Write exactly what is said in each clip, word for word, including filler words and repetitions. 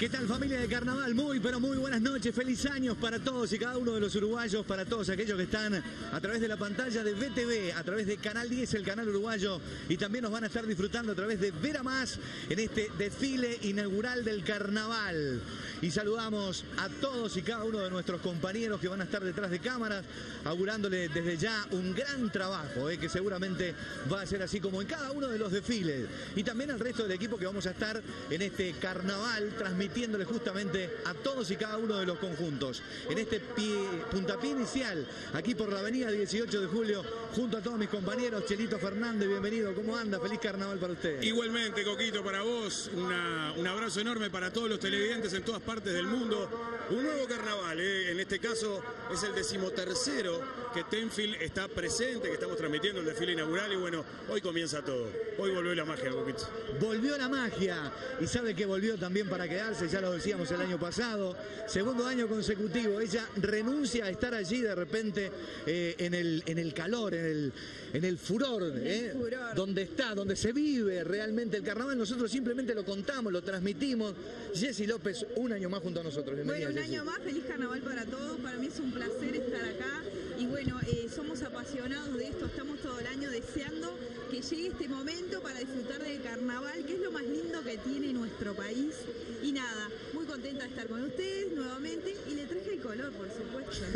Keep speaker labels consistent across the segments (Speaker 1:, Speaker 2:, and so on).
Speaker 1: ¿Qué tal, familia de Carnaval? Muy, pero muy buenas noches. Feliz años para todos y cada uno de los uruguayos, para todos aquellos que están a través de la pantalla de B T V, a través de Canal diez, el canal uruguayo, y también nos van a estar disfrutando a través de Ver a Más en este desfile inaugural del Carnaval. Y saludamos a todos y cada uno de nuestros compañeros que van a estar detrás de cámaras, augurándole desde ya un gran trabajo, eh, que seguramente va a ser así como en cada uno de los desfiles. Y también al resto del equipo que vamos a estar en este Carnaval transmitiéndole justamente a todos y cada uno de los conjuntos. En este pie, puntapié inicial, aquí por la avenida dieciocho de julio, junto a todos mis compañeros. Chelito Fernández, bienvenido. ¿Cómo anda? Feliz Carnaval para usted.
Speaker 2: Igualmente, Coquito, para vos. Una, un abrazo enorme para todos los televidentes en todas partes del mundo. Un nuevo carnaval, ¿eh? En este caso es el decimotercero que Tenfield está presente, que estamos transmitiendo el desfile inaugural, y bueno, hoy comienza todo. Hoy volvió la magia, Coquito.
Speaker 1: Volvió la magia, y sabe que volvió también para quedarse, ya lo decíamos el año pasado, segundo año consecutivo. Ella renuncia a estar allí de repente eh, en, el, en el calor, en el, en el furor, eh, el furor, donde está, donde se vive realmente el carnaval. Nosotros simplemente lo contamos, lo transmitimos. Jessy López, un año más junto a nosotros.
Speaker 3: Bienvenida, bueno, un
Speaker 1: Jessy.
Speaker 3: año más, feliz carnaval para todos. Para mí es un placer estar acá. Y bueno, eh, somos apasionados de esto, estamos todo el año deseando que llegue este momento para disfrutar del carnaval, que es lo más lindo que tiene nuestro país. Y nada, muy contenta de estar con ustedes nuevamente, y le traje el color, por supuesto.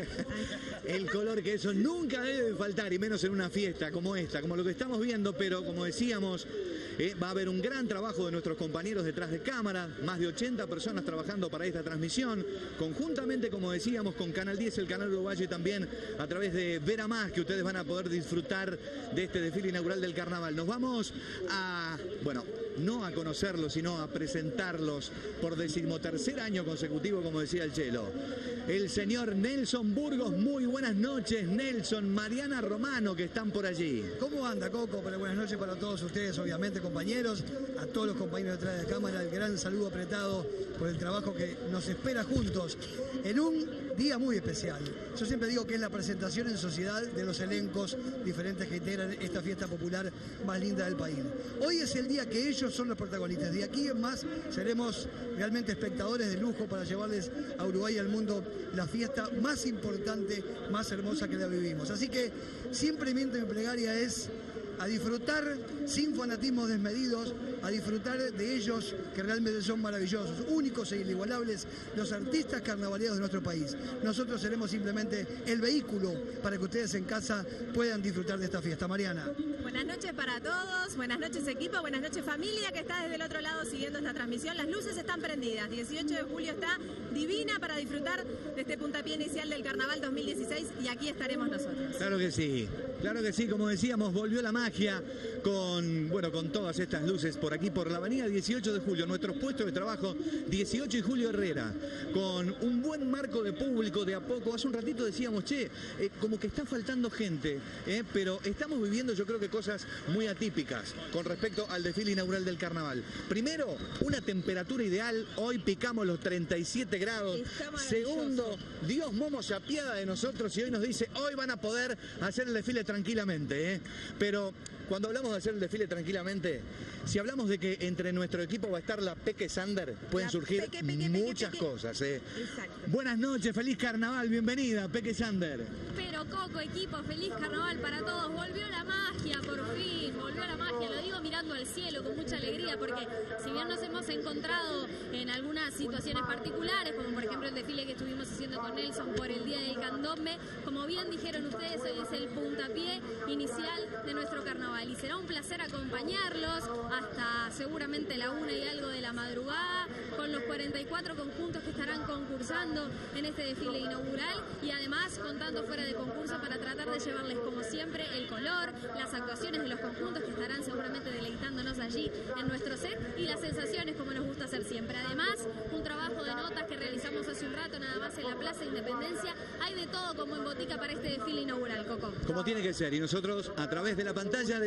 Speaker 1: El color, que eso nunca debe faltar, y menos en una fiesta como esta, como lo que estamos viendo. Pero como decíamos, eh, va a haber un gran trabajo de nuestros compañeros detrás de cámara, más de ochenta personas trabajando para esta transmisión, conjuntamente, como decíamos, con Canal diez, el canal uruguayo, y también a través de Ver a Más, que ustedes van a poder disfrutar de este desfile inaugural del carnaval. Nos vamos a, bueno, no a conocerlos, sino a presentarlos por decimotercer año consecutivo, como decía el Chelo. El señor Nelson Burgos. Muy buenas noches, Nelson. Mariana Romano, que están por allí.
Speaker 4: ¿Cómo anda, Coco? Pero buenas noches para todos ustedes, obviamente, compañeros, a todos los compañeros detrás de la cámara. El gran saludo apretado por el trabajo que nos espera juntos en un día muy especial. Yo siempre digo que es la presentación en sociedad de los elencos diferentes que integran esta fiesta popular más linda del país. Hoy es el día que ellos son los protagonistas. De aquí en más seremos realmente espectadores de lujo para llevarles a Uruguay y al mundo la fiesta más importante, más hermosa que la vivimos. Así que simplemente mi plegaria es a disfrutar sin fanatismos desmedidos, a disfrutar de ellos, que realmente son maravillosos, únicos e inigualables, los artistas carnavaleros de nuestro país. Nosotros seremos simplemente el vehículo para que ustedes en casa puedan disfrutar de esta fiesta. Mariana.
Speaker 5: Buenas noches para todos, buenas noches equipo, buenas noches familia que está desde el otro lado siguiendo esta transmisión. Las luces están prendidas, dieciocho de julio está divina para disfrutar de este puntapié inicial del Carnaval dos mil dieciséis, y aquí estaremos nosotros.
Speaker 1: Claro que sí, claro que sí, como decíamos, volvió la magia con, bueno, con todas estas luces por aquí, por la avenida dieciocho de julio, nuestros puestos de trabajo, dieciocho y Julio Herrera, con un buen marco de público de a poco. Hace un ratito decíamos, che, eh, como que está faltando gente, eh, pero estamos viviendo, yo creo que cosas muy atípicas con respecto al desfile inaugural del carnaval. Primero, una temperatura ideal, hoy picamos los treinta y siete grados. Segundo, Dios Momo se apiada de nosotros y hoy nos dice, hoy van a poder hacer el desfile tranquilamente, eh. Pero cuando hablamos de hacer el desfile tranquilamente, si hablamos de que entre nuestro equipo va a estar la Peque Sander, pueden
Speaker 5: la
Speaker 1: surgir
Speaker 5: peque, peque,
Speaker 1: muchas
Speaker 5: peque, peque.
Speaker 1: cosas. Eh.
Speaker 5: Exacto.
Speaker 1: Buenas noches, feliz carnaval, bienvenida, Peque Sander.
Speaker 6: Pero Coco, equipo, feliz carnaval para todos. Volvió la magia, por fin, volvió la magia. Lo digo mirando al cielo con mucha alegría, porque si bien nos hemos encontrado en algunas situaciones particulares, como por ejemplo el desfile que estuvimos haciendo con Nelson por el Día del Candombe, como bien dijeron ustedes, hoy es el puntapié inicial de nuestro carnaval, y será un placer acompañarlos hasta seguramente la una y algo de la madrugada, con los cuarenta y cuatro conjuntos que estarán concursando en este desfile inaugural, y además contando fuera de concurso para tratar de llevarles, como siempre, el color, las actuaciones de los conjuntos que estarán seguramente deleitándonos allí en nuestro set, y las sensaciones, como nos gusta hacer siempre. Además, un trabajo de notas que realizamos hace un rato nada más en la Plaza Independencia. Hay de todo como en botica para este desfile inaugural, Coco.
Speaker 1: Como tiene que ser, y nosotros a través de la pantalla de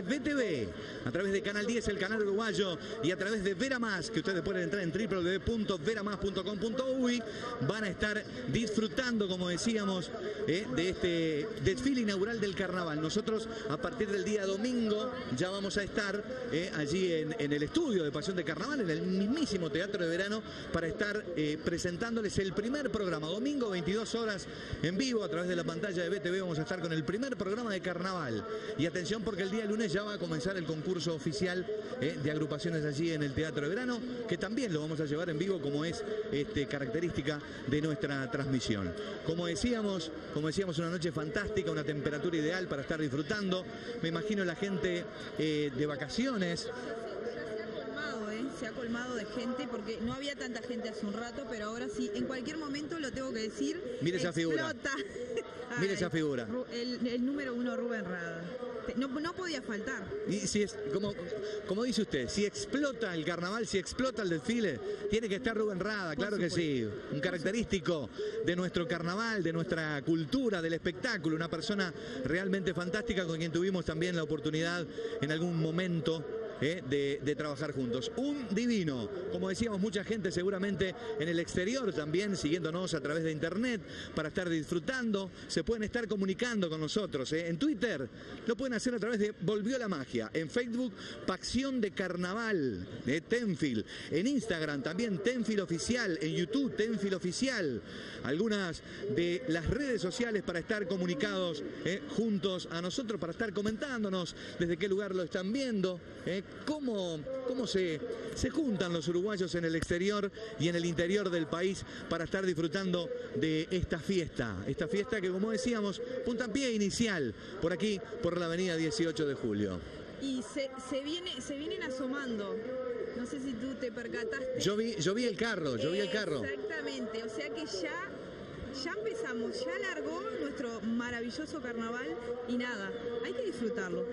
Speaker 1: de V T V, a través de Canal diez, el canal uruguayo, y a través de Vera Más, que ustedes pueden entrar en w w w punto vera más punto com punto uy, van a estar disfrutando, como decíamos, eh, de este desfile inaugural del carnaval. Nosotros a partir del día domingo ya vamos a estar eh, allí en, en el estudio de Pasión de Carnaval, en el mismísimo Teatro de Verano, para estar eh, presentándoles el primer programa. Domingo, veintidós horas en vivo a través de la pantalla de V T V, vamos a estar con el primer programa de carnaval. Y atención, porque el día lunes ya va a comenzar el concurso oficial eh, de agrupaciones allí en el Teatro de Verano, que también lo vamos a llevar en vivo, como es este, característica de nuestra transmisión. Como decíamos, como decíamos, una noche fantástica, una temperatura ideal para estar disfrutando. Me imagino la gente eh, de vacaciones.
Speaker 3: Se ha colmado de gente, porque no había tanta gente hace un rato, pero ahora sí, en cualquier momento lo tengo que decir.
Speaker 1: Mire esa figura. Mire esa figura.
Speaker 3: El, el número uno, Rubén Rada. No, no podía faltar.
Speaker 1: Y si es, como, como dice usted, si explota el carnaval, si explota el desfile, tiene que estar Rubén Rada, claro que sí. Un característico de nuestro carnaval, de nuestra cultura, del espectáculo, una persona realmente fantástica con quien tuvimos también la oportunidad en algún momento Eh, de, de trabajar juntos. Un divino, como decíamos, mucha gente seguramente en el exterior también siguiéndonos a través de internet para estar disfrutando. Se pueden estar comunicando con nosotros eh. en Twitter lo pueden hacer a través de Volvió la Magia, en Facebook Pasión de Carnaval de Tenfield, en Instagram también Tenfield Oficial, en YouTube Tenfield Oficial, algunas de las redes sociales para estar comunicados eh, juntos a nosotros, para estar comentándonos desde qué lugar lo están viendo, eh, cómo, cómo se, se juntan los uruguayos en el exterior y en el interior del país para estar disfrutando de esta fiesta, esta fiesta que, como decíamos, puntapié inicial por aquí, por la avenida dieciocho de julio.
Speaker 3: Y se, se, viene, se vienen asomando, no sé si tú te percataste.
Speaker 1: Yo vi, yo vi el carro, yo vi el carro.
Speaker 3: Exactamente, o sea que ya... Ya empezamos, ya largó nuestro maravilloso carnaval y nada, hay que disfrutarlo.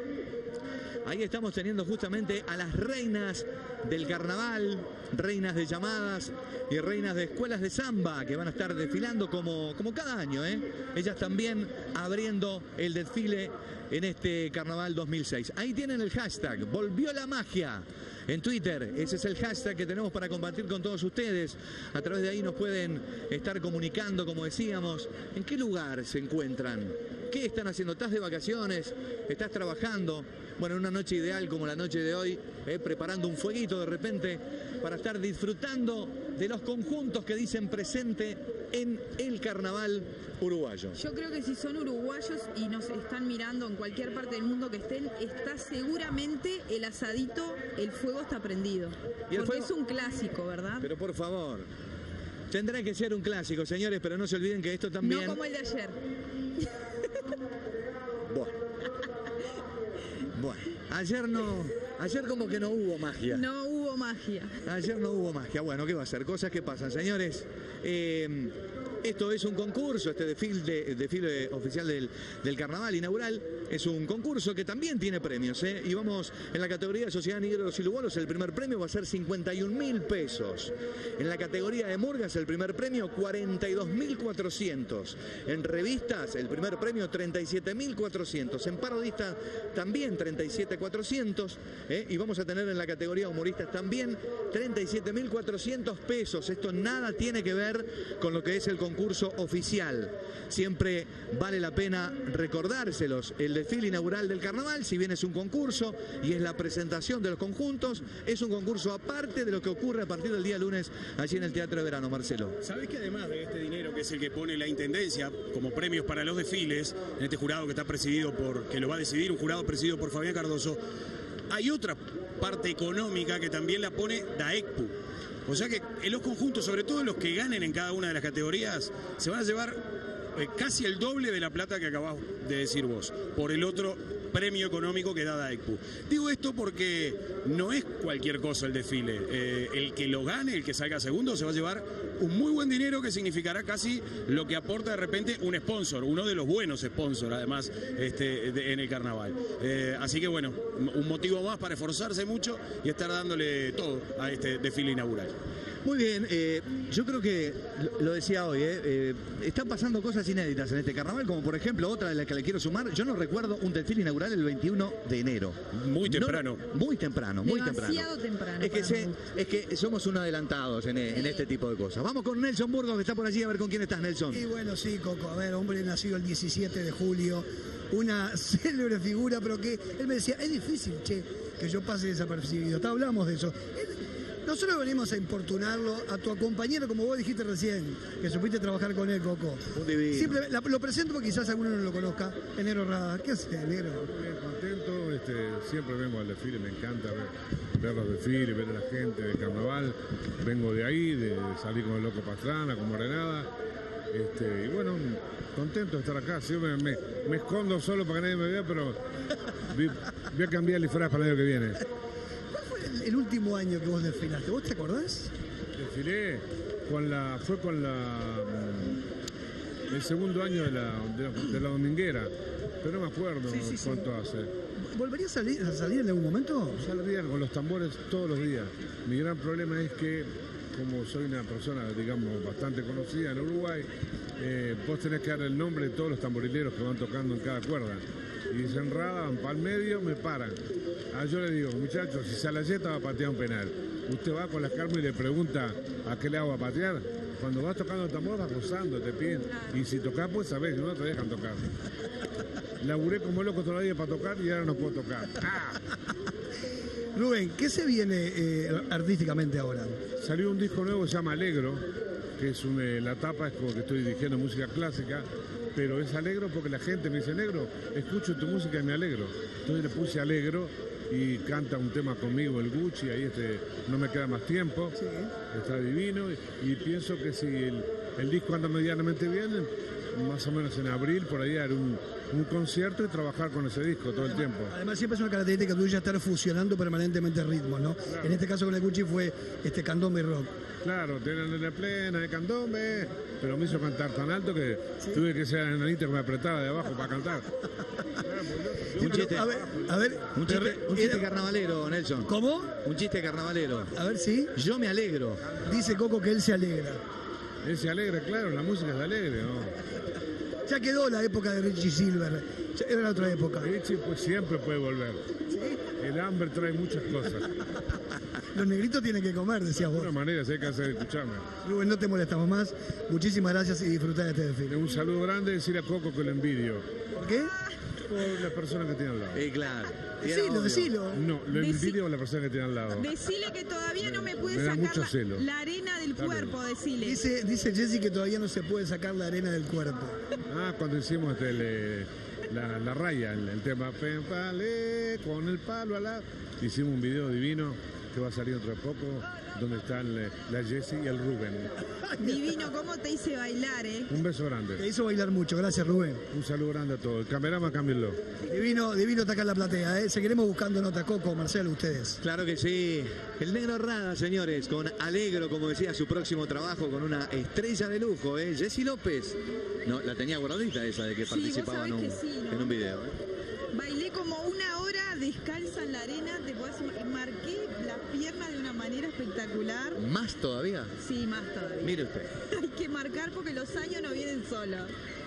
Speaker 1: Ahí estamos teniendo justamente a las reinas del carnaval, reinas de llamadas y reinas de escuelas de samba, que van a estar desfilando como, como cada año, ¿eh? Ellas también abriendo el desfile en este carnaval dos mil seis. Ahí tienen el hashtag, Volvió la Magia. En Twitter, ese es el hashtag que tenemos para compartir con todos ustedes. A través de ahí nos pueden estar comunicando, como decíamos, en qué lugar se encuentran, qué están haciendo. ¿Estás de vacaciones? ¿Estás trabajando? Bueno, en una noche ideal como la noche de hoy, eh, preparando un fueguito de repente para estar disfrutando de los conjuntos que dicen presente en el carnaval uruguayo.
Speaker 3: Yo creo que si son uruguayos y nos están mirando en cualquier parte del mundo que estén, está seguramente el asadito, el fuego está prendido. ¿Y el porque fuego? Es un clásico, ¿verdad?
Speaker 1: Pero por favor, tendrá que ser un clásico, señores, pero no se olviden que esto también...
Speaker 3: No como el de ayer.
Speaker 1: Bueno. Bueno, ayer no, ayer como que no hubo magia.
Speaker 3: No hubo magia.
Speaker 1: Ayer no hubo magia. Bueno, ¿qué va a ser? Cosas que pasan, señores. Eh, esto es un concurso, este desfile, desfile oficial del, del carnaval inaugural. Es un concurso que también tiene premios, ¿eh? Y vamos en la categoría de Sociedad Negros y Lugolos, el primer premio va a ser cincuenta y un mil pesos. En la categoría de murgas, el primer premio cuarenta y dos mil cuatrocientos. En revistas, el primer premio treinta y siete mil cuatrocientos. En parodistas, también treinta y siete mil cuatrocientos. ¿eh? Y vamos a tener en la categoría humoristas también treinta y siete mil cuatrocientos pesos. Esto nada tiene que ver con lo que es el concurso oficial. Siempre vale la pena recordárselos. El desfile inaugural del carnaval, si bien es un concurso y es la presentación de los conjuntos, es un concurso aparte de lo que ocurre a partir del día lunes allí en el Teatro de Verano, Marcelo.
Speaker 2: ¿Sabés que además de este dinero, que es el que pone la Intendencia como premios para los desfiles, en este jurado que está presidido por, que lo va a decidir, un jurado presidido por Fabián Cardoso, hay otra parte económica que también la pone DAECPU? O sea que en los conjuntos, sobre todo los que ganen en cada una de las categorías, se van a llevar casi el doble de la plata que acabás de decir vos, por el otro premio económico que da DAECPU. Digo esto porque no es cualquier cosa el desfile. Eh, el que lo gane, el que salga segundo, se va a llevar un muy buen dinero que significará casi lo que aporta de repente un sponsor, uno de los buenos sponsors además este, de, en el carnaval. Eh, así que bueno, un motivo más para esforzarse mucho y estar dándole todo a este desfile inaugural.
Speaker 1: Muy bien, eh, yo creo que lo, lo decía hoy, eh, eh, están pasando cosas inéditas en este carnaval, como por ejemplo otra de las que le quiero sumar. Yo no recuerdo un desfile inaugural el veintiuno de enero.
Speaker 2: Muy temprano.
Speaker 1: No, muy temprano, muy
Speaker 3: Demasiado
Speaker 1: temprano.
Speaker 3: temprano.
Speaker 1: Es que, se, es que somos unos adelantados en, en este tipo de cosas. Vamos con Nelson Burgos, que está por allí, a ver con quién estás, Nelson.
Speaker 4: Y bueno, sí, Coco, a ver, hombre nacido el diecisiete de julio, una célebre figura, pero que él me decía, es difícil, che, que yo pase desapercibido. Te hablamos de eso. Él, nosotros venimos a importunarlo a tu compañero, como vos dijiste recién, que supiste trabajar con él, Coco.
Speaker 1: Un divino.
Speaker 4: Simple, la, lo presento porque quizás alguno no lo conozca. Enero Rada. ¿Qué haces, Negro?
Speaker 7: Bien contento, este, siempre vengo al desfile, me encanta ver, ver los desfiles, ver a la gente del carnaval. Vengo de ahí, de salir con el Loco Pastrana, con Morenada. Este, y bueno, contento de estar acá. Siempre me, me escondo solo para que nadie me vea, pero voy, voy a cambiar el disfraz para el año que viene.
Speaker 4: ¿Cuál fue el, el último año que vos desfilaste? ¿Vos te acordás?
Speaker 7: Desfilé con la, fue con la el segundo año de la, de, de la dominguera, pero no me acuerdo
Speaker 4: Sí, sí, sí.
Speaker 7: cuánto hace.
Speaker 4: ¿Volverías a salir, a salir en algún momento?
Speaker 7: Salía con los tambores todos los días. Mi gran problema es que, como soy una persona, digamos, bastante conocida en Uruguay, eh, vos tenés que dar el nombre de todos los tamborileros que van tocando en cada cuerda. Y dicen Rada, van para el medio, me paran. Ah, yo le digo, muchachos, si Salayeta va a patear un penal, usted va con las calmas y le pregunta a qué le hago a patear. Cuando vas tocando el tambor vas gozando, te piden. Y si tocás, pues sabés, no te dejan tocar. Laburé como loco todavía para tocar y ahora no puedo tocar. ¡Ah!
Speaker 4: Rubén, ¿qué se viene eh, artísticamente ahora?
Speaker 7: Salió un disco nuevo que se llama Alegro, que es un, eh, la tapa es como que estoy dirigiendo música clásica, pero es alegro porque la gente me dice, negro, escucho tu música y me alegro. Entonces le puse Alegro y canta un tema conmigo el Gucci, ahí este, no me queda más tiempo,
Speaker 4: Sí.
Speaker 7: está divino y, y pienso que si el, el disco anda medianamente bien, más o menos en abril, por ahí haré un, un concierto y trabajar con ese disco todo el tiempo.
Speaker 4: Además siempre es una característica tuya estar fusionando permanentemente ritmos, ¿no?
Speaker 7: Claro.
Speaker 4: En este caso con el Gucci fue este candombe rock.
Speaker 7: Claro, tienen la plena de candombe, pero me hizo cantar tan alto que tuve que ser enanita que me apretaba de abajo para cantar.
Speaker 1: Un chiste,
Speaker 4: A ver, a ver,
Speaker 1: un chiste, un chiste
Speaker 4: era-
Speaker 1: carnavalero, Nelson.
Speaker 4: ¿Cómo?
Speaker 1: Un chiste carnavalero.
Speaker 4: A ver si
Speaker 1: Yo me alegro.
Speaker 4: dice Coco que él se alegra.
Speaker 7: Él se alegra, claro, la música es alegre, ¿no?
Speaker 4: Ya quedó la época de Richie Silver. Ya era la otra época.
Speaker 7: Richie pues siempre puede volver. El hambre trae muchas cosas.
Speaker 4: Los negritos tienen que comer, decías
Speaker 7: De
Speaker 4: vos.
Speaker 7: alguna manera, si hay que hacer escucharme.
Speaker 4: Rubén, no te molestamos más. Muchísimas gracias y disfrutá de este desfile.
Speaker 7: Un saludo grande y decir a Coco que lo envidio.
Speaker 4: ¿Por qué?
Speaker 7: Por la persona que tiene al lado.
Speaker 1: Eh, claro. Era
Speaker 4: Decilo,
Speaker 1: obvio.
Speaker 4: decilo.
Speaker 7: No, lo
Speaker 3: Deci-
Speaker 7: envidio por la persona que tiene al lado.
Speaker 3: Decile que todavía no me puede
Speaker 7: Me da
Speaker 3: sacar
Speaker 7: mucho
Speaker 3: la,
Speaker 7: celo.
Speaker 3: la arena del
Speaker 7: Está bien.
Speaker 3: cuerpo, decile.
Speaker 4: Dice, dice Jessy que todavía no se puede sacar la arena del cuerpo.
Speaker 7: Ah, cuando hicimos este, el, eh, la, la raya, el, el tema Pen, pale, con el palo al lado. Hicimos un video divino que va a salir dentro de poco, donde están eh, la Jessie y el Rubén.
Speaker 3: Divino, ¿cómo te hice bailar, eh?
Speaker 7: Un beso
Speaker 4: Te
Speaker 7: grande.
Speaker 4: hizo bailar mucho. Gracias, Rubén.
Speaker 7: Un saludo grande a todos. El camerama, cámbienlo.
Speaker 4: Divino, divino está acá en la platea, ¿eh? Seguiremos buscando nota, Coco, Marcelo, ustedes.
Speaker 1: Claro que sí. El Negro Rada, señores, con Alegro, como decía, su próximo trabajo con una estrella de lujo, ¿eh? Jessy López. No, la tenía guardadita esa de que
Speaker 3: Sí,
Speaker 1: participaba
Speaker 3: vos
Speaker 1: en un,
Speaker 3: sabés que sí, ¿no?
Speaker 1: en un video. ¿eh?
Speaker 3: Bailé como una hora descalza en la arena, te podés im- marqué las piernas de una manera espectacular.
Speaker 1: ¿Más todavía?
Speaker 3: Sí, más todavía.
Speaker 1: Mire usted.
Speaker 3: Hay que marcar porque los años no vienen solos.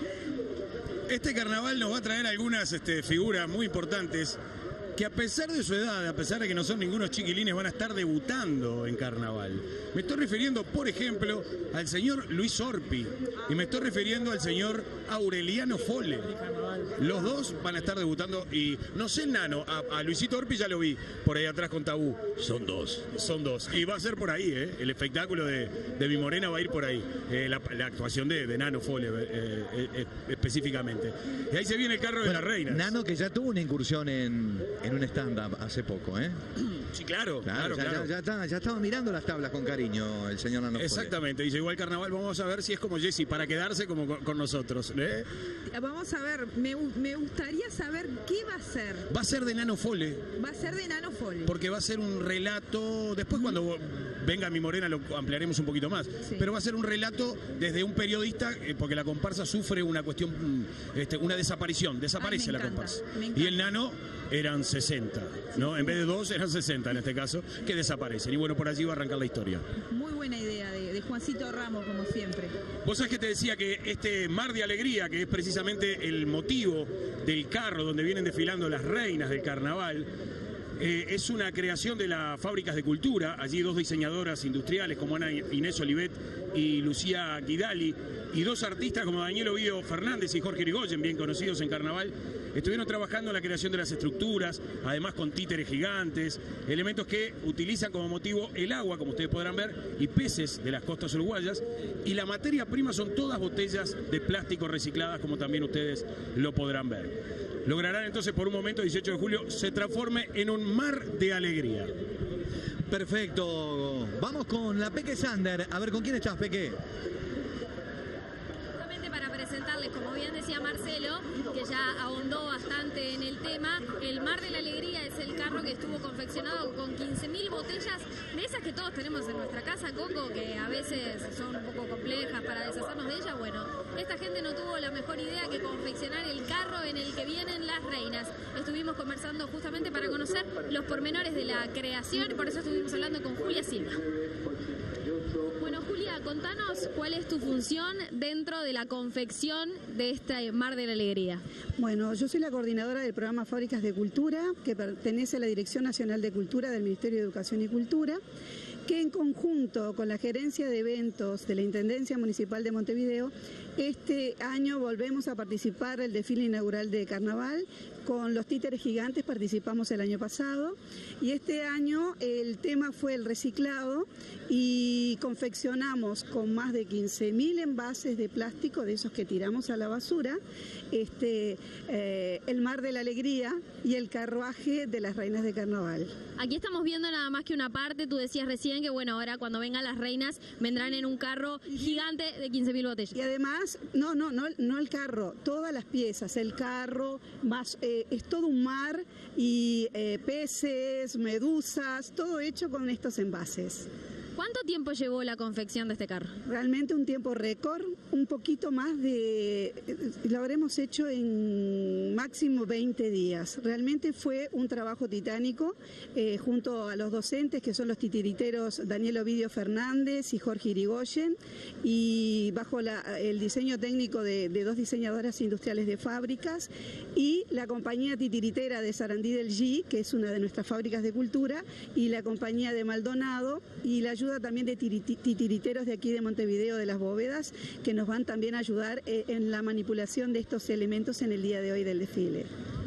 Speaker 2: Este carnaval nos va a traer algunas este, figuras muy importantes que a pesar de su edad, a pesar de que no son ningunos chiquilines, van a estar debutando en carnaval. Me estoy refiriendo, por ejemplo, al señor Luis Orpi y me estoy refiriendo al señor Aureliano Fole. Los dos van a estar debutando y no sé el nano, a, a Luisito Orpi ya lo vi por ahí atrás con Tabú. Son dos. Son dos. Y va a ser por ahí, ¿eh? El espectáculo de, de Mi Morena va a ir por ahí. Eh, la, la actuación de, de Nano Fole eh, eh, eh, específicamente. Y ahí se viene el carro de la reina.
Speaker 1: Nano que ya tuvo una incursión en, en un stand-up hace poco, ¿eh?
Speaker 2: Sí, claro,
Speaker 1: Claro,
Speaker 2: claro,
Speaker 1: ya,
Speaker 2: claro.
Speaker 1: ya- ya está- ya estaba mirando las tablas con cariño el señor Nano Fole.
Speaker 2: Exactamente, dice igual carnaval, vamos a ver si es como Jessy, para quedarse como con, con nosotros. ¿eh?
Speaker 3: Vamos a ver, me, gu- me gustaría saber qué va a ser.
Speaker 2: Va a ser de Nano Fole,
Speaker 3: Va a ser de Nano Fole.
Speaker 2: porque va a ser un relato. Después, cuando venga mi morena lo ampliaremos un poquito más. Sí. Pero va a ser un relato desde un periodista, eh, porque la comparsa sufre una cuestión, este, una desaparición, desaparece Ay, la
Speaker 3: encanta,
Speaker 2: comparsa. Y el nano eran sesenta, ¿no? En vez de dos eran sesenta en este caso, que desaparecen. Y bueno, por allí va a arrancar la historia.
Speaker 3: Muy buena idea de, de Juancito Ramos, como siempre.
Speaker 2: Vos sabés que te decía que este mar de alegría, que es precisamente el motivo del carro donde vienen desfilando las reinas del carnaval, eh, es una creación de las fábricas de cultura. Allí dos diseñadoras industriales como Ana Inés Olivet y Lucía Guidali, y dos artistas como Daniel Ovidio Fernández y Jorge Irigoyen, bien conocidos en carnaval, estuvieron trabajando en la creación de las estructuras, además con títeres gigantes, elementos que utilizan como motivo el agua, como ustedes podrán ver, y peces de las costas uruguayas, y la materia prima son todas botellas de plástico recicladas, como también ustedes lo podrán ver. Lograrán entonces por un momento, dieciocho de julio, se transforme en un mar de alegría.
Speaker 1: Perfecto. Vamos con la Peque Sander. A ver, ¿con quién estás, Peque?
Speaker 6: Presentarles, como bien decía Marcelo, que ya ahondó bastante en el tema, el Mar de la Alegría es el carro que estuvo confeccionado con quince mil botellas, de esas que todos tenemos en nuestra casa, Coco, que a veces son un poco complejas para deshacernos de ellas. Bueno, esta gente no tuvo la mejor idea que confeccionar el carro en el que vienen las reinas. Estuvimos conversando justamente para conocer los pormenores de la creación, y por eso estuvimos hablando con Julia Silva. Bueno, Julia, contanos cuál es tu función dentro de la confección de este Mar de la Alegría.
Speaker 8: Bueno, yo soy la coordinadora del programa Fábricas de Cultura, que pertenece a la Dirección Nacional de Cultura del Ministerio de Educación y Cultura, que en conjunto con la Gerencia de Eventos de la Intendencia Municipal de Montevideo, este año volvemos a participar del desfile inaugural de Carnaval. Con los títeres gigantes participamos el año pasado, y este año el tema fue el reciclado, y confeccionamos con más de quince mil envases de plástico, de esos que tiramos a la basura, este, eh, el Mar de la Alegría y el carruaje de las reinas de Carnaval.
Speaker 6: Aquí estamos viendo nada más que una parte. Tú decías recién que bueno, ahora cuando vengan las reinas vendrán en un carro gigante de quince mil botellas.
Speaker 8: Y además, no, no, no, no el carro, todas las piezas, el carro, más, eh, es todo un mar, y eh, peces, medusas, todo hecho con estos envases.
Speaker 6: ¿Cuánto tiempo llevó la confección de este carro?
Speaker 8: Realmente un tiempo récord, un poquito más de... lo habremos hecho en máximo veinte días. Realmente fue un trabajo titánico, eh, junto a los docentes, que son los titiriteros Daniel Ovidio Fernández y Jorge Irigoyen, y bajo la, el diseño técnico de, de dos diseñadoras industriales de fábricas, y la compañía titiritera de Sarandí del G, que es una de nuestras fábricas de cultura, y la compañía de Maldonado, y la ayuda también de titiriteros de aquí de Montevideo, de las Bóvedas, que nos van también a ayudar eh, en la manipulación de estos elementos en el día de hoy del desfile.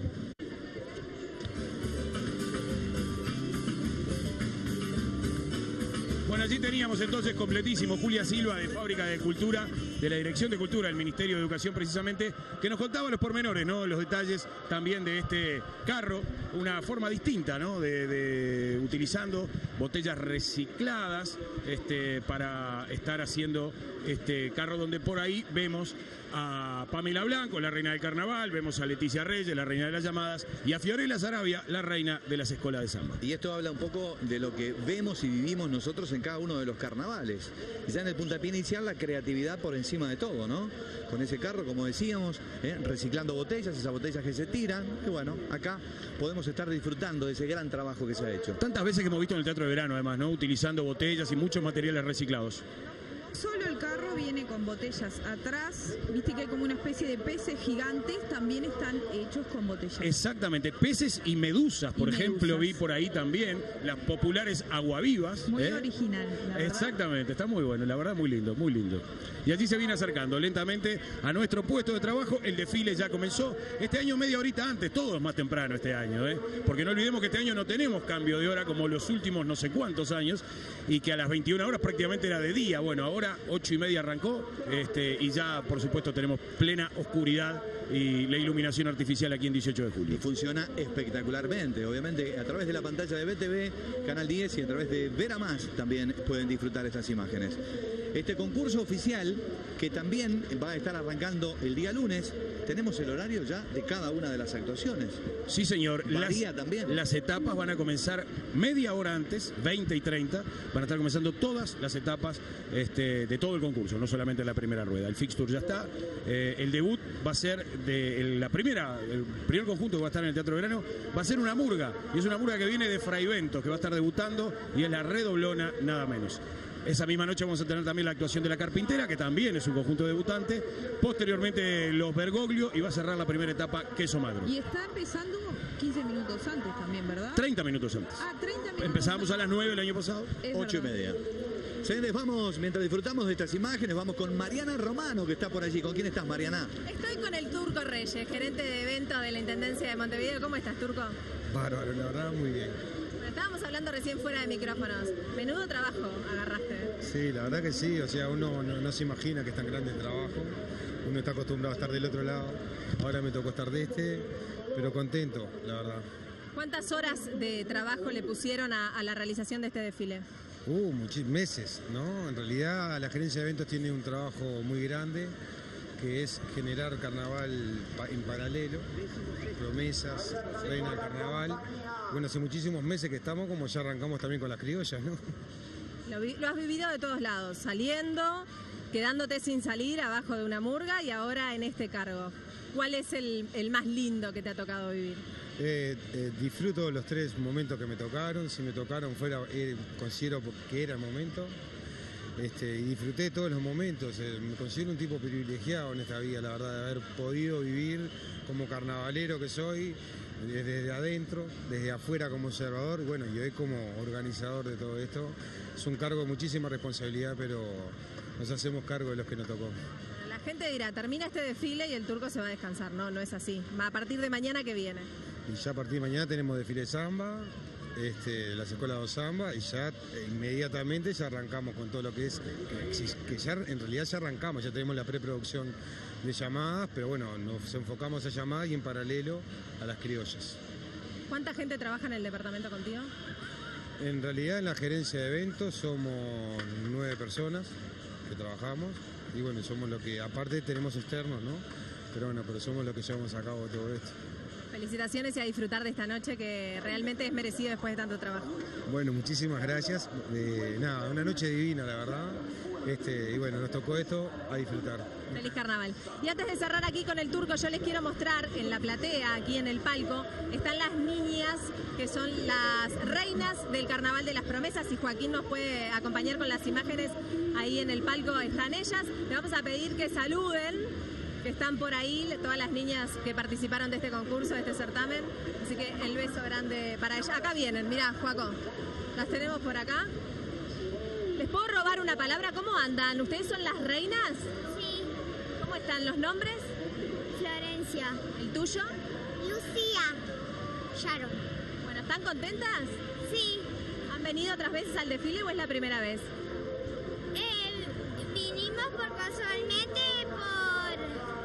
Speaker 2: Bueno, allí teníamos entonces completísimo Julia Silva, de Fábrica de Cultura, de la Dirección de Cultura del Ministerio de Educación precisamente, que nos contaba los pormenores, ¿no? Los detalles también de este carro, una forma distinta, ¿no? De, de utilizando botellas recicladas, este, para estar haciendo este carro, donde por ahí vemos a Pamela Blanco, la reina del carnaval, vemos a Leticia Reyes, la reina de las llamadas, y a Fiorella Sarabia, la reina de las escuelas de samba.
Speaker 1: Y esto habla un poco de lo que vemos y vivimos nosotros en cada uno de los carnavales. Ya en el puntapié inicial, la creatividad por encima de todo, ¿no? Con ese carro, como decíamos, ¿eh? reciclando botellas, esas botellas que se tiran, y bueno, acá podemos estar disfrutando de ese gran trabajo que se ha hecho.
Speaker 2: Tantas veces que hemos visto en el Teatro de Verano, además, ¿no? Utilizando botellas y muchos materiales reciclados.
Speaker 3: Solo el carro viene con botellas atrás, viste que hay como una especie de peces gigantes, también están hechos con botellas.
Speaker 2: Exactamente, peces y medusas, por y ejemplo, medusas. Vi por ahí también las populares aguavivas.
Speaker 3: Muy
Speaker 2: ¿eh?
Speaker 3: original, la verdad.
Speaker 2: Exactamente, está muy bueno, la verdad muy lindo, muy lindo. Y allí se viene acercando lentamente a nuestro puesto de trabajo. El desfile ya comenzó este año media horita antes, todo es más temprano este año, ¿eh? Porque no olvidemos que este año no tenemos cambio de hora como los últimos no sé cuántos años, y que a las veintiuna horas prácticamente era de día. Bueno, ahora ocho y media arrancó, este, y ya por supuesto tenemos plena oscuridad y la iluminación artificial aquí en dieciocho de julio.
Speaker 1: Y funciona espectacularmente, obviamente a través de la pantalla de B T V, Canal diez, y a través de Ver a Más también pueden disfrutar estas imágenes. Este concurso oficial, que también va a estar arrancando el día lunes, tenemos el horario ya de cada una de las actuaciones.
Speaker 2: Sí, señor.
Speaker 1: Varía
Speaker 2: las,
Speaker 1: también.
Speaker 2: Las etapas van a comenzar media hora antes, veinte y treinta. Van a estar comenzando todas las etapas este, de todo el concurso, no solamente la primera rueda. El fixture ya está. Eh, el debut va a ser de el, la primera, el primer conjunto que va a estar en el Teatro de Verano, va a ser una murga. Y es una murga que viene de Fraiventos, que va a estar debutando, y es la Redoblona, nada menos. Esa misma noche vamos a tener también la actuación de La Carpintera, que también es un conjunto debutante. Posteriormente los Bergoglio, y va a cerrar la primera etapa Queso Magro.
Speaker 3: Y está empezando quince minutos antes también, ¿verdad?
Speaker 2: treinta minutos antes.
Speaker 3: Ah, treinta minutos.
Speaker 2: Empezamos a las nueve el año pasado.
Speaker 3: Es
Speaker 1: Ocho y
Speaker 3: verdad.
Speaker 1: media. Señores, vamos, mientras disfrutamos de estas imágenes, vamos con Mariana Romano, que está por allí. ¿Con quién estás, Mariana?
Speaker 5: Estoy con el Turco Reyes, gerente de evento de la Intendencia de Montevideo. ¿Cómo estás, Turco?
Speaker 9: Bárbaro, la verdad, muy bien.
Speaker 5: Bueno, estábamos hablando recién fuera de micrófonos. Menudo trabajo agarraste.
Speaker 9: Sí, la verdad que sí, o sea, uno no, no se imagina que es tan grande el trabajo. Uno está acostumbrado a estar del otro lado. Ahora me tocó estar de este, pero contento, la verdad.
Speaker 5: ¿Cuántas horas de trabajo le pusieron a, a la realización de este desfile?
Speaker 9: Uh, muchos meses, ¿no? En realidad la gerencia de eventos tiene un trabajo muy grande, que es generar carnaval en paralelo, promesas, reina del carnaval. Bueno, hace muchísimos meses que estamos, como ya arrancamos también con las criollas, ¿no?
Speaker 5: Lo, vi- lo has vivido de todos lados, saliendo, quedándote sin salir abajo de una murga y ahora en este cargo. ¿Cuál es el, el más lindo que te ha tocado vivir?
Speaker 9: Eh, eh, disfruto los tres momentos que me tocaron. Si me tocaron fuera, eh, considero que era el momento. Este, y disfruté todos los momentos. Eh, me considero un tipo privilegiado en esta vida, la verdad, de haber podido vivir como carnavalero que soy, desde, desde adentro, desde afuera como observador, y bueno, y hoy como organizador de todo esto. Es un cargo de muchísima responsabilidad, pero nos hacemos cargo de los que nos tocó.
Speaker 5: La gente dirá, termina este desfile y el Turco se va a descansar. No, no es así. A partir de mañana que viene.
Speaker 9: Y ya a partir de mañana tenemos desfile de samba, este, las escuelas de samba, y ya eh, inmediatamente ya arrancamos con todo lo que es, que, que ya en realidad ya arrancamos, ya tenemos la preproducción de llamadas, pero bueno, nos enfocamos a llamadas y en paralelo a las criollas.
Speaker 5: ¿Cuánta gente trabaja en el departamento contigo?
Speaker 9: En realidad en la gerencia de eventos somos nueve personas que trabajamos, y bueno, somos lo que, aparte tenemos externos, ¿no? Pero bueno, pero somos los que llevamos a cabo todo esto.
Speaker 5: Felicitaciones y a disfrutar de esta noche que realmente es merecido después de tanto trabajo.
Speaker 9: Bueno, muchísimas gracias. Eh, nada, una noche divina, la verdad. Este, y bueno, nos tocó esto, a disfrutar.
Speaker 5: Feliz carnaval. Y antes de cerrar aquí con el Turco, yo les quiero mostrar en la platea, aquí en el palco, están las niñas que son las reinas del Carnaval de las Promesas, y Joaquín nos puede acompañar con las imágenes. Ahí en el palco están ellas. Le vamos a pedir que saluden, que están por ahí, todas las niñas que participaron de este concurso, de este certamen. Así que el beso grande para ellas. Acá vienen, mirá, Joaco, las tenemos por acá. ¿Les puedo robar una palabra? ¿Cómo andan? ¿Ustedes son las reinas?
Speaker 10: Sí.
Speaker 5: ¿Cómo están los nombres?
Speaker 10: Florencia.
Speaker 5: ¿El tuyo?
Speaker 10: Lucía. Sharon.
Speaker 5: Bueno, ¿están contentas?
Speaker 10: Sí.
Speaker 5: ¿Han venido otras veces al desfile o es la primera vez?
Speaker 10: Eh, vinimos por casualmente por...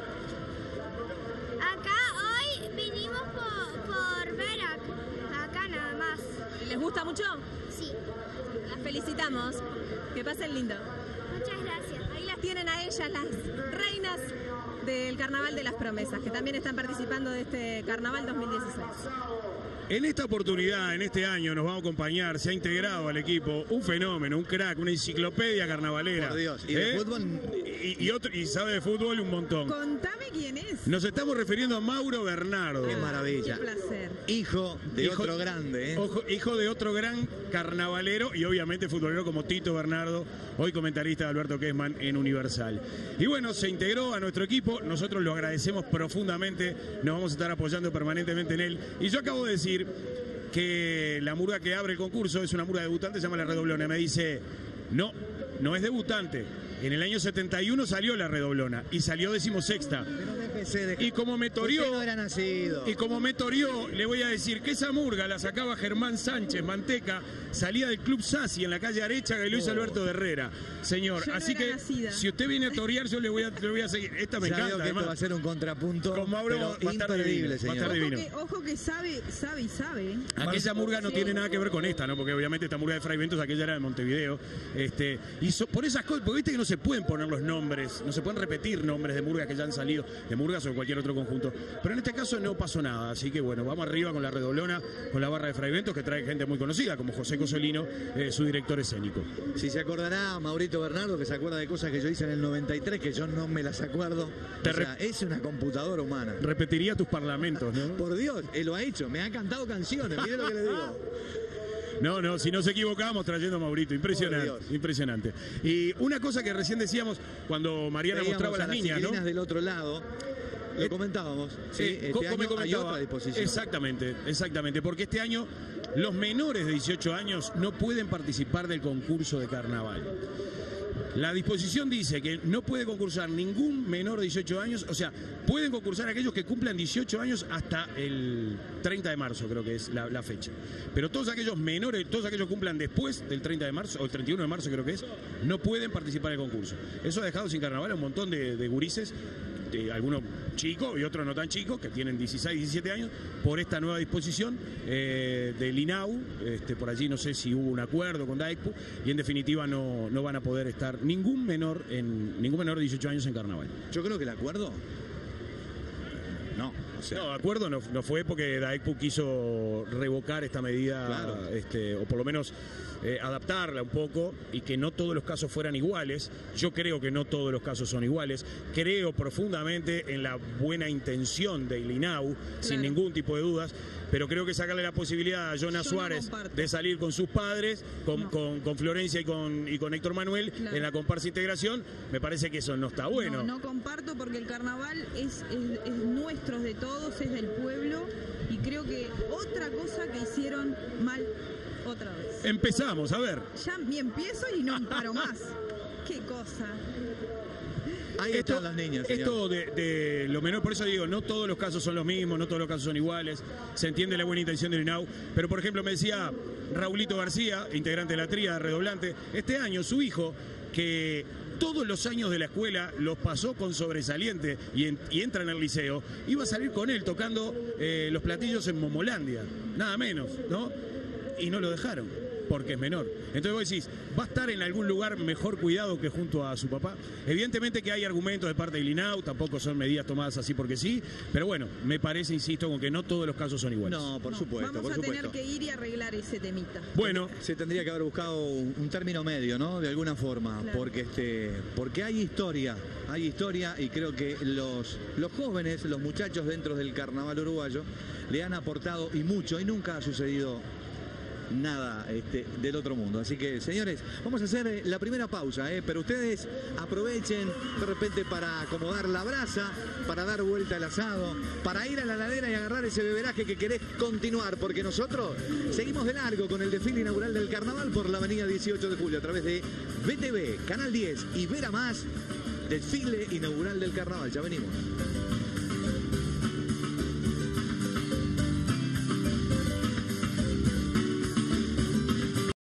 Speaker 10: Acá hoy vinimos por, por ver acá, acá nada más.
Speaker 5: ¿Les gusta mucho?
Speaker 10: Sí.
Speaker 5: Las felicitamos. Que pasen lindo.
Speaker 10: Muchas gracias.
Speaker 5: Ahí las tienen a ellas, las reinas del Carnaval de las Promesas, que también están participando de este Carnaval dos mil dieciséis.
Speaker 2: En esta oportunidad, en este año, nos va a acompañar, se ha integrado al equipo un fenómeno, un crack, una enciclopedia carnavalera.
Speaker 1: Por Dios. ¿Y de
Speaker 2: ¿Eh?
Speaker 1: fútbol?
Speaker 2: Y, y, otro, y sabe de fútbol un montón.
Speaker 3: Contame quién es.
Speaker 2: Nos estamos refiriendo a Mauro Bernardo.
Speaker 1: Qué maravilla.
Speaker 3: Qué placer.
Speaker 1: Hijo de
Speaker 2: Hijo-
Speaker 1: otro grande, ¿eh?
Speaker 2: Ojo, hijo de otro gran carnavalero y obviamente futbolero como Tito Bernardo, hoy comentarista de Alberto Kessman en Universal. Y bueno, se integró a nuestro equipo, nosotros lo agradecemos profundamente, nos vamos a estar apoyando permanentemente en él. Y yo acabo de decir que la murga que abre el concurso es una murga debutante, se llama La Redoblona. Me dice, no, no es debutante. En el año setenta y uno salió La Redoblona y salió decimosexta. Y como me torió,
Speaker 1: Usted no era nacido.
Speaker 2: y como me torió, le voy a decir que esa murga la sacaba Germán Sánchez Manteca, salía del Club Sassi en la calle Arechaga y Luis
Speaker 1: Oh.
Speaker 2: Alberto de Herrera. Señor,
Speaker 3: Yo no
Speaker 2: así
Speaker 3: era
Speaker 2: que
Speaker 3: nacida.
Speaker 2: si usted viene a torear, yo le voy a, le voy a seguir. Esta me
Speaker 1: Ya veo
Speaker 2: encanta,
Speaker 1: que esto va a
Speaker 2: además.
Speaker 1: ser un contrapunto,
Speaker 2: Con Mauro
Speaker 1: pero
Speaker 2: va a estar
Speaker 1: imperdible,
Speaker 2: divino, va a
Speaker 1: señor.
Speaker 2: estar
Speaker 3: Ojo
Speaker 2: divino.
Speaker 3: que, ojo que sabe, sabe y sabe. ¿eh?
Speaker 2: Aquella murga no tiene nada que ver con esta, ¿no? Porque obviamente esta murga de Fraiventos, aquella era de Montevideo. Este, y so- por esas cosas, porque viste que nosotros se pueden poner los nombres, no se pueden repetir nombres de murgas que ya han salido, de murgas o de cualquier otro conjunto. Pero en este caso no pasó nada, así que bueno, vamos arriba con la redoblona, con la barra de Fray Ventos, que trae gente muy conocida, como José Cosolino, eh, su director escénico.
Speaker 1: Si se acordará Maurito Bernardo, que se acuerda de cosas que yo hice en el noventa y tres, que yo no me las acuerdo. O sea, es una computadora humana.
Speaker 2: Repetiría tus parlamentos, ¿no?
Speaker 1: Por Dios, él lo ha hecho, me ha cantado canciones, mire lo que le digo.
Speaker 2: No, no, si nos equivocamos trayendo a Maurito, impresionante, impresionante. Y una cosa que recién decíamos cuando Mariana
Speaker 1: Veíamos
Speaker 2: mostraba a las,
Speaker 1: las
Speaker 2: niñas, ¿no?
Speaker 1: del otro lado, lo comentábamos, ¿sí?
Speaker 2: Eh,
Speaker 1: este
Speaker 2: ¿cómo
Speaker 1: año
Speaker 2: me comentaba?
Speaker 1: hay otra disposición.
Speaker 2: Exactamente, exactamente, porque este año los menores de dieciocho años no pueden participar del concurso de carnaval. La disposición dice que no puede concursar ningún menor de dieciocho años, o sea, pueden concursar aquellos que cumplan dieciocho años hasta el treinta de marzo, creo que es la, la fecha. Pero todos aquellos menores, todos aquellos que cumplan después del treinta de marzo, o el treinta y uno de marzo creo que es, no pueden participar del concurso. Eso ha dejado sin carnaval a un montón de, de gurises, de algunos chicos y otros no tan chicos, que tienen dieciséis, diecisiete años, por esta nueva disposición eh, del I N A U. Este, por allí no sé si hubo un acuerdo con DAECPU, y en definitiva no, no van a poder estar ningún menor en ningún menor de dieciocho años en carnaval.
Speaker 1: Yo creo que el acuerdo no, o sea,
Speaker 2: no, acuerdo no, no fue porque DAECPU quiso revocar esta medida,
Speaker 1: claro.
Speaker 2: este, o por lo menos eh, adaptarla un poco, y que no todos los casos fueran iguales. Yo creo que no todos los casos son iguales. Creo profundamente en la buena intención del I N A U, claro, sin ningún tipo de dudas, pero creo que sacarle la posibilidad a Jonas
Speaker 3: Yo
Speaker 2: Suárez
Speaker 3: no comparto.
Speaker 2: de salir con sus padres, con,
Speaker 3: No.
Speaker 2: con, con Florencia y con, y con Héctor Manuel,
Speaker 3: Claro.
Speaker 2: en la comparsa integración, me parece que eso no está bueno.
Speaker 3: No, no comparto, porque el carnaval es, es, es nuestro, es de todos, es del pueblo, y creo que otra cosa que hicieron mal otra vez.
Speaker 2: Empezamos, a ver.
Speaker 3: Ya me empiezo y no paro más. Qué cosa.
Speaker 1: ahí
Speaker 2: Esto,
Speaker 1: están las niñas, señor.
Speaker 2: esto de, de lo menor, por eso digo, no todos los casos son los mismos, no todos los casos son iguales, se entiende la buena intención del I N A U, pero por ejemplo me decía Raulito García, integrante de la tríada redoblante, este año su hijo, que todos los años de la escuela los pasó con sobresaliente y, en, y entra en el liceo, iba a salir con él tocando eh, los platillos en Momolandia, nada menos, ¿no? Y no lo dejaron, porque es menor. Entonces vos decís, ¿va a estar en algún lugar mejor cuidado que junto a su papá? Evidentemente que hay argumentos de parte del I N A U, tampoco son medidas tomadas así porque sí, pero bueno, me parece, insisto, con que no todos los casos son iguales.
Speaker 1: No, por
Speaker 3: No,
Speaker 1: supuesto,
Speaker 3: vamos
Speaker 1: por
Speaker 3: a
Speaker 1: supuesto.
Speaker 3: tener que ir y arreglar ese temita.
Speaker 2: Bueno,
Speaker 1: Se tendría que haber buscado un, un término medio, ¿no? De alguna forma,
Speaker 3: Claro.
Speaker 1: porque este, porque hay historia, hay historia, y creo que los, los jóvenes, los muchachos dentro del carnaval uruguayo le han aportado y mucho, y nunca ha sucedido nada este, del otro mundo. Así que, señores, vamos a hacer eh, la primera pausa, ¿eh? Pero ustedes aprovechen de repente para acomodar la brasa, para dar vuelta al asado, para ir a la ladera y agarrar ese beberaje que querés continuar, porque nosotros seguimos de largo con el desfile inaugural del carnaval por la avenida dieciocho de julio a través de V T V, Canal diez y Vera Más, desfile inaugural del carnaval. Ya venimos.